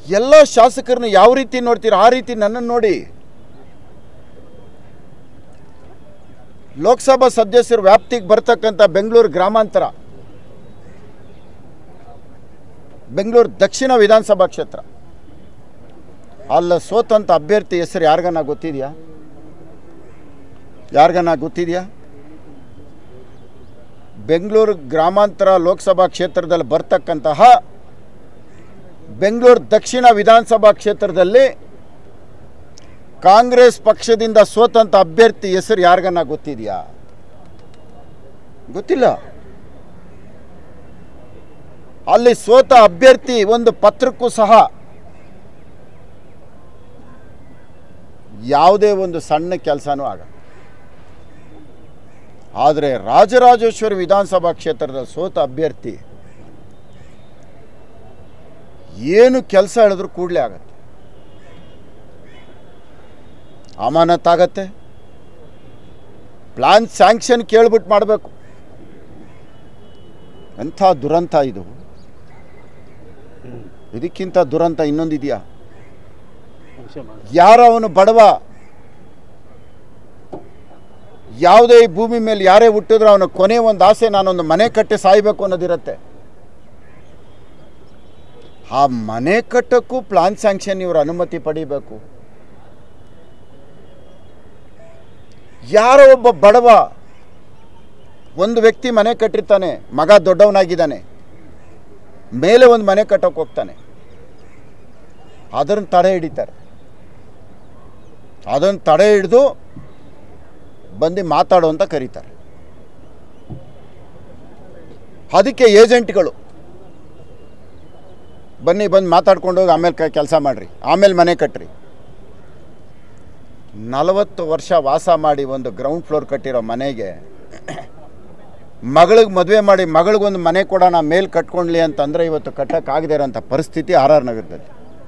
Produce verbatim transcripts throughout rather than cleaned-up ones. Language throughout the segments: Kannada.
ಎಲ್ಲ ಶಾಸಕರನ್ನ ಯಾವ ರೀತಿ ನೋಡ್ತೀರ ಆ ರೀತಿ ನನ್ನನ್ನು ನೋಡಿ. ಲೋಕಸಭಾ ಸದಸ್ಯರ ವ್ಯಾಪ್ತಿಗೆ ಬರ್ತಕ್ಕಂಥ ಬೆಂಗಳೂರು ಗ್ರಾಮಾಂತರ, ಬೆಂಗಳೂರು ದಕ್ಷಿಣ ವಿಧಾನಸಭಾ ಕ್ಷೇತ್ರ, ಅಲ್ಲ ಸೋತಂತ ಅಭ್ಯರ್ಥಿ ಹೆಸರು ಯಾರಿಗನ್ನ ಗೊತ್ತಿದೆಯಾ? ಯಾರಿಗನ್ನ ಗೊತ್ತಿದೆಯಾ? ಬೆಂಗಳೂರು ಗ್ರಾಮಾಂತರ ಲೋಕಸಭಾ ಕ್ಷೇತ್ರದಲ್ಲಿ ಬರ್ತಕ್ಕಂತಹ ಬೆಂಗಳೂರು ದಕ್ಷಿಣ ವಿಧಾನಸಭಾ ಕ್ಷೇತ್ರದಲ್ಲಿ ಕಾಂಗ್ರೆಸ್ ಪಕ್ಷದಿಂದ ಸೋತಂತ ಅಭ್ಯರ್ಥಿ ಹೆಸರು ಯಾರಿಗನ್ನ ಗೊತ್ತಿದೆಯಾ? ಗೊತ್ತಿಲ್ಲ. ಅಲ್ಲಿ ಸೋತ ಅಭ್ಯರ್ಥಿ ಒಂದು ಪತ್ರಕ್ಕೂ ಸಹ ಯಾವುದೇ ಒಂದು ಸಣ್ಣ ಕೆಲಸನೂ ಆಗ. ಆದರೆ ರಾಜರಾಜೇಶ್ವರಿ ವಿಧಾನಸಭಾ ಕ್ಷೇತ್ರದ ಸೋತ ಅಭ್ಯರ್ಥಿ ಏನು ಕೆಲಸ ಹೇಳಿದ್ರು ಕೂಡಲೇ ಆಗತ್ತೆ, ಅಮಾನತ್ತಾಗತ್ತೆ. ಪ್ಲಾನ್ ಸ್ಯಾಂಕ್ಷನ್ ಕೇಳ್ಬಿಟ್ಟು ಮಾಡಬೇಕು. ಎಂಥ ದುರಂತ ಇದು! ಇದಕ್ಕಿಂತ ದುರಂತ ಇನ್ನೊಂದಿದೆಯಾ? ಯಾರೋ ಅವನು ಬಡವ, ಯಾವುದೇ ಈ ಭೂಮಿ ಮೇಲೆ ಯಾರೇ ಹುಟ್ಟಿದ್ರು ಅವನ ಕೊನೆ ಒಂದು ಆಸೆ, ನಾನೊಂದು ಮನೆ ಕಟ್ಟಿ ಸಾಯಬೇಕು ಅನ್ನೋದಿರುತ್ತೆ. ಆ ಮನೆ ಕಟ್ಟಕ್ಕೂ ಪ್ಲಾನ್ ಸ್ಯಾಂಕ್ಷನ್ ಇವರು ಅನುಮತಿ ಪಡಿಬೇಕು. ಯಾರೋ ಒಬ್ಬ ಬಡವ ಒಂದು ವ್ಯಕ್ತಿ ಮನೆ ಕಟ್ಟಿರ್ತಾನೆ, ಮಗ ದೊಡ್ಡವನಾಗಿದ್ದಾನೆ, ಮೇಲೆ ಒಂದು ಮನೆ ಕಟ್ಟೋಕೆ ಹೋಗ್ತಾನೆ, ಅದನ್ನು ತಡೆ ಹಿಡಿತಾರೆ. ಅದನ್ನು ತಡೆ ಹಿಡಿದು ಬಂದು ಮಾತಾಡು ಅಂತ ಕರೀತಾರೆ. ಅದಕ್ಕೆ ಏಜೆಂಟ್ಗಳು ಬನ್ನಿ ಬಂದು ಮಾತಾಡ್ಕೊಂಡು ಹೋಗಿ ಆಮೇಲೆ ಕೆಲಸ ಮಾಡಿರಿ, ಆಮೇಲೆ ಮನೆ ಕಟ್ಟ್ರಿ. ನಲವತ್ತು ವರ್ಷ ವಾಸ ಮಾಡಿ ಒಂದು ಗ್ರೌಂಡ್ ಫ್ಲೋರ್ ಕಟ್ಟಿರೋ ಮನೆಗೆ ಮಗಳಿಗೆ ಮದುವೆ ಮಾಡಿ ಮಗಳಿಗೊಂದು ಮನೆ ಕೊಡೋಣ ಮೇಲೆ ಕಟ್ಕೊಂಡ್ಲಿ ಅಂತಂದರೆ ಇವತ್ತು ಕಟ್ಟಕ್ಕಾಗದೇ ಇರೋಂಥ ಪರಿಸ್ಥಿತಿ ಆರ್ ಆರ್ ನಗರದಲ್ಲಿ.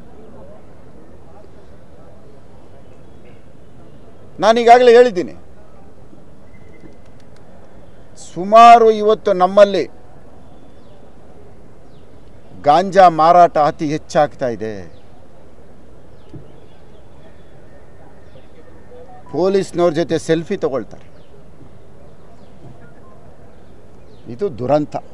ನಾನೀಗಾಗಲೇ ಹೇಳಿದ್ದೀನಿ, ಸುಮಾರು ಇವತ್ತು ನಮ್ಮಲ್ಲಿ ಗಾಂಜಾ ಮಾರಾಟ ಅತಿ ಹೆಚ್ಚಾಗ್ತಾ ಇದೆ. ಪೊಲೀಸ್ನವ್ರ ಜೊತೆ ಸೆಲ್ಫಿ ತಗೊಳ್ತಾರೆ. ಇದು ದುರಂತ.